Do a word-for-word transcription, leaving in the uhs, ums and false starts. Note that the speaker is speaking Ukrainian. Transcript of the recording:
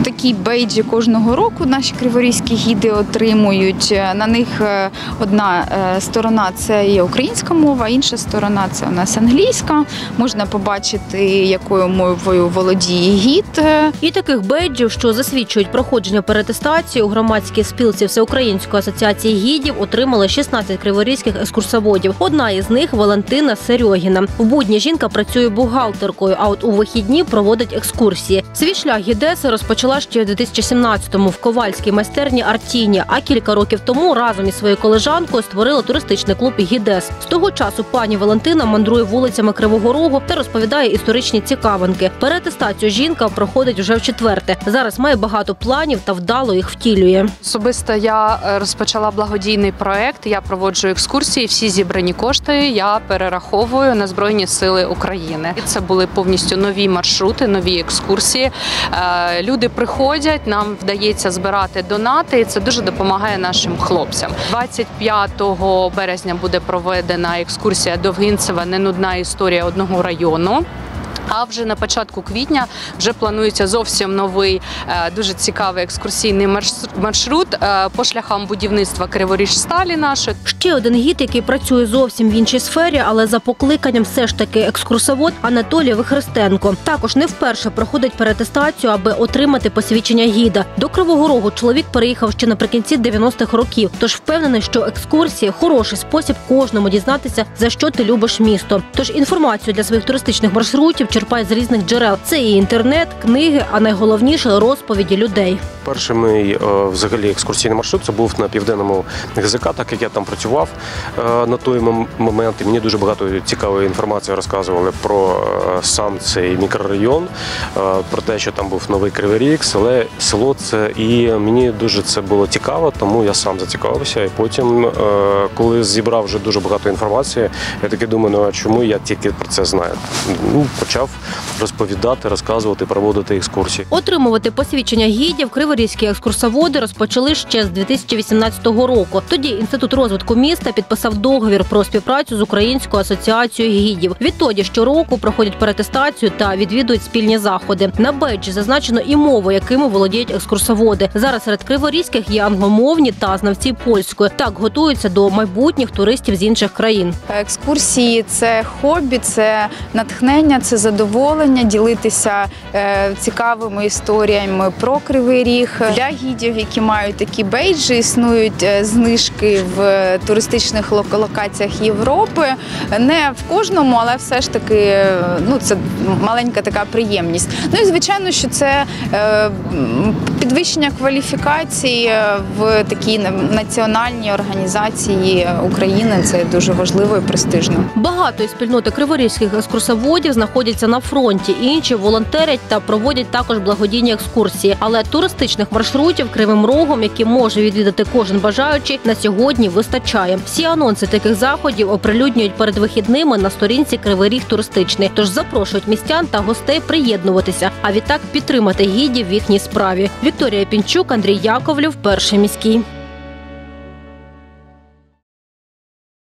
Такі бейджі кожного року наші криворізькі гіди отримують. На них одна сторона – це є українська мова, інша сторона – це у нас англійська. Можна побачити, якою мовою володіє гід. І таких бейджів, що засвідчують проходження переатестації, у громадській спілці Всеукраїнської асоціації гідів отримали шістнадцять криворізьких екскурсоводів. Одна із них – Валентина Серьогіна. В будні жінка працює бухгалтеркою, а от у вихідні проводить екскурсії. Свій шлях гідеси розпочала ще у дві тисячі сімнадцятому в ковальській майстерні «Артіні», а кілька років тому разом із своєю колежанкою створила туристичний клуб «Гідес». З того часу пані Валентина мандрує вулицями Кривого Рогу та розповідає історичні цікавинки. Переатестацію жінка проходить вже вчетверте. Зараз має багато планів та вдало їх втілює. Особисто я розпочала благодійний проект, я проводжу екскурсії, всі зібрані кошти я перераховую на Збройні Сили України. Це були повністю нові маршрути, нові екскурсії. Люди приходять, нам вдається збирати донати, і це дуже допомагає нашим хлопцям. двадцять п'ятого березня буде проведена екскурсія Довгинцева «Ненудна історія одного району». А вже на початку квітня вже планується зовсім новий, дуже цікавий екскурсійний маршрут по шляхам будівництва Криворіжсталі нашої. Ще один гід, який працює зовсім в іншій сфері, але за покликанням все ж таки екскурсовод – Анатолій Вихрестенко. Також не вперше проходить переатестацію, аби отримати посвідчення гіда. До Кривого Рогу чоловік переїхав ще наприкінці дев'яностих років, тож впевнений, що екскурсії – хороший спосіб кожному дізнатися, за що ти любиш місто. Тож інформацію для своїх туристичних маршрутів черпає з різних джерел. Це і інтернет, книги, а найголовніше – розповіді людей. Перший мій взагалі екскурсійний маршрут це був на південному ГЗК, так як я там працював на той момент. І мені дуже багато цікавої інформації розказували про сам цей мікрорайон, про те, що там був новий Кривий Ріг, село, село це. І мені дуже це було цікаво, тому я сам зацікавився. І потім, коли зібрав вже дуже багато інформації, я таки думаю, ну а чому я тільки про це знаю? Ну, почав розповідати, розказувати, проводити екскурсії. Отримувати посвідчення гідів криворізькі екскурсоводи розпочали ще з дві тисячі вісімнадцятого року. Тоді Інститут розвитку міста підписав договір про співпрацю з Українською асоціацією гідів. Відтоді щороку проходять переатестацію та відвідують спільні заходи. На бейджі зазначено і мови, якими володіють екскурсоводи. Зараз серед криворізьких є англомовні та знавці польської. Так готуються до майбутніх туристів з інших країн. Екскурсії – це хобі, це натхнення, це задоволення, ділитися е, цікавими історіями про Кривий Ріг. Для гідів, які мають такі бейджі, існують знижки в туристичних локаціях Європи. Не в кожному, але все ж таки, ну, це маленька така приємність. Ну і звичайно, що це е, підвищення кваліфікації в такій національній організації України. Це дуже важливо і престижно. Багато із спільноти криворізьких екскурсоводів знаходяться на фронті, інші волонтерять та проводять також благодійні екскурсії. Але туристичних маршрутів Кривим Рогом, які може відвідати кожен бажаючий, на сьогодні вистачає. Всі анонси таких заходів оприлюднюють перед вихідними на сторінці «Кривий Ріг туристичний». Тож запрошують містян та гостей приєднуватися, а відтак підтримати гідів в їхній справі. Вікторія Пінчук, Андрій Яковлєв, Перший міський.